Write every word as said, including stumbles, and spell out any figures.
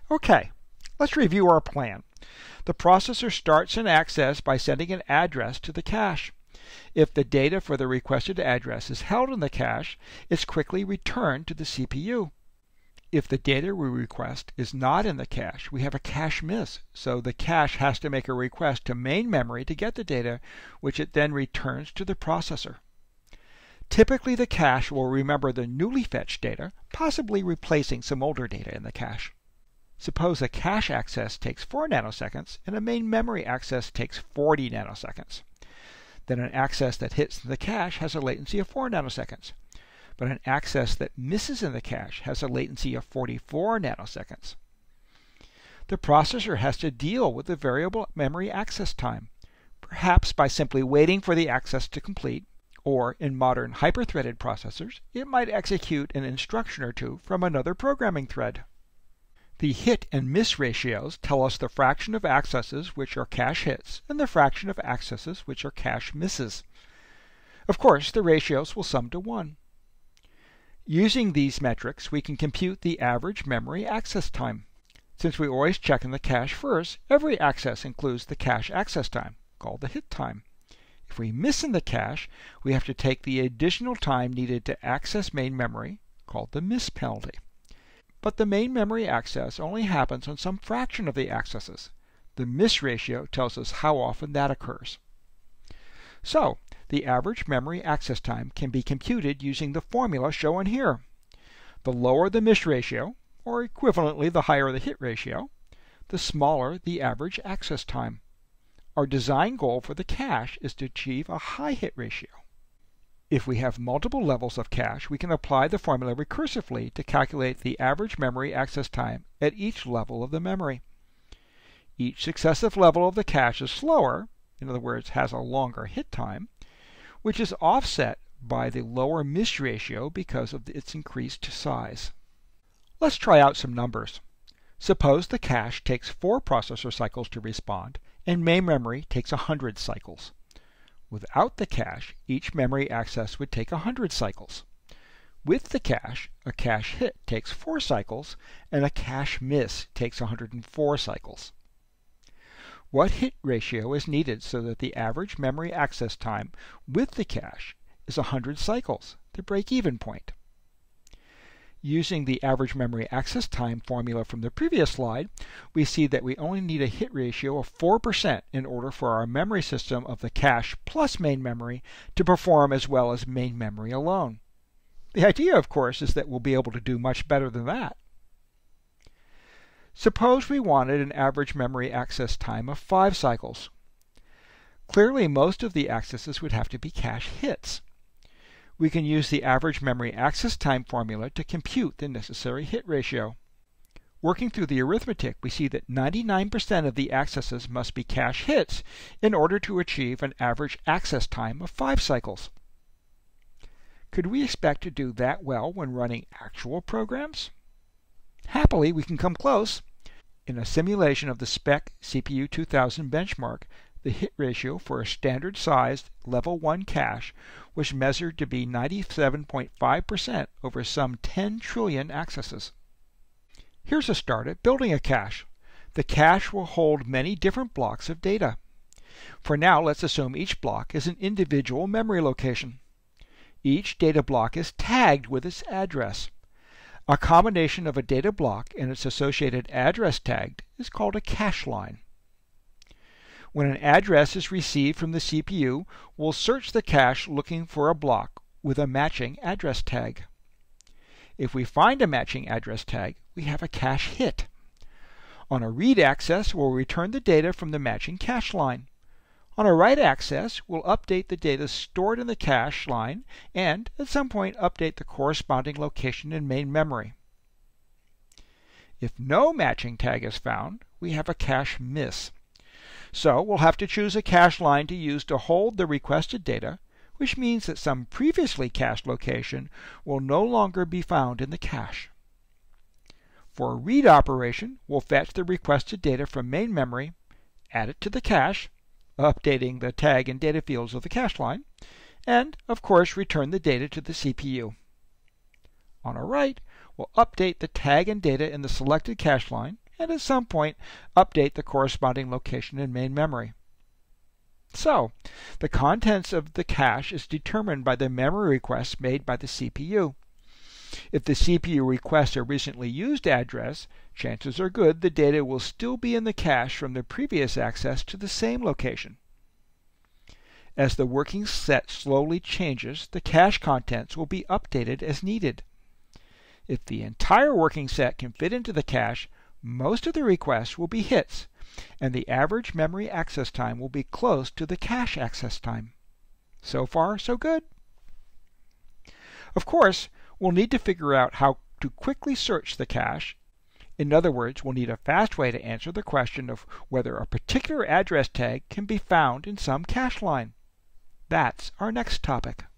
Okay, let's review our plan. The processor starts an access by sending an address to the cache. If the data for the requested address is held in the cache, it's quickly returned to the C P U. If the data we request is not in the cache, we have a cache miss, so the cache has to make a request to main memory to get the data, which it then returns to the processor. Typically, the cache will remember the newly fetched data, possibly replacing some older data in the cache. Suppose a cache access takes four nanoseconds and a main memory access takes forty nanoseconds. Then an access that hits the cache has a latency of four nanoseconds. But an access that misses in the cache has a latency of forty-four nanoseconds. The processor has to deal with the variable memory access time, perhaps by simply waiting for the access to complete, or in modern hyper-threaded processors, it might execute an instruction or two from another programming thread. The hit and miss ratios tell us the fraction of accesses which are cache hits and the fraction of accesses which are cache misses. Of course, the ratios will sum to one. Using these metrics, we can compute the average memory access time. Since we always check in the cache first, every access includes the cache access time, called the hit time. If we miss in the cache, we have to take the additional time needed to access main memory, called the miss penalty. But the main memory access only happens on some fraction of the accesses. The miss ratio tells us how often that occurs. So, the average memory access time can be computed using the formula shown here. The lower the miss ratio, or equivalently the higher the hit ratio, the smaller the average access time. Our design goal for the cache is to achieve a high hit ratio. If we have multiple levels of cache, we can apply the formula recursively to calculate the average memory access time at each level of the memory. Each successive level of the cache is slower, in other words, has a longer hit time, which is offset by the lower miss ratio because of its increased size. Let's try out some numbers. Suppose the cache takes four processor cycles to respond, and main memory takes one hundred cycles. Without the cache, each memory access would take one hundred cycles. With the cache, a cache hit takes four cycles, and a cache miss takes one hundred four cycles. What hit ratio is needed so that the average memory access time with the cache is one hundred cycles, the break-even point? Using the average memory access time formula from the previous slide, we see that we only need a hit ratio of four percent in order for our memory system of the cache plus main memory to perform as well as main memory alone. The idea, of course, is that we'll be able to do much better than that. Suppose we wanted an average memory access time of five cycles. Clearly, most of the accesses would have to be cache hits. We can use the average memory access time formula to compute the necessary hit ratio. Working through the arithmetic, we see that ninety-nine percent of the accesses must be cache hits in order to achieve an average access time of five cycles. Could we expect to do that well when running actual programs? Happily, we can come close. In a simulation of the spec C P U two thousand benchmark, the hit ratio for a standard-sized level one cache was measured to be ninety-seven point five percent over some ten trillion accesses. Here's a start at building a cache. The cache will hold many different blocks of data. For now, let's assume each block is an individual memory location. Each data block is tagged with its address. A combination of a data block and its associated address tagged is called a cache line. When an address is received from the C P U, we'll search the cache looking for a block with a matching address tag. If we find a matching address tag, we have a cache hit. On a read access, we'll return the data from the matching cache line. On a write access, we'll update the data stored in the cache line and, at some point, update the corresponding location in main memory. If no matching tag is found, we have a cache miss. So we'll have to choose a cache line to use to hold the requested data, which means that some previously cached location will no longer be found in the cache. For a read operation, we'll fetch the requested data from main memory, add it to the cache, updating the tag and data fields of the cache line, and, of course, return the data to the C P U. On a write, we'll update the tag and data in the selected cache line, and at some point update the corresponding location in main memory. So, the contents of the cache is determined by the memory requests made by the C P U. If the C P U requests a recently used address, chances are good the data will still be in the cache from the previous access to the same location. As the working set slowly changes, the cache contents will be updated as needed. If the entire working set can fit into the cache, most of the requests will be hits, and the average memory access time will be close to the cache access time. So far, so good. Of course, we'll need to figure out how to quickly search the cache. In other words, we'll need a fast way to answer the question of whether a particular address tag can be found in some cache line. That's our next topic.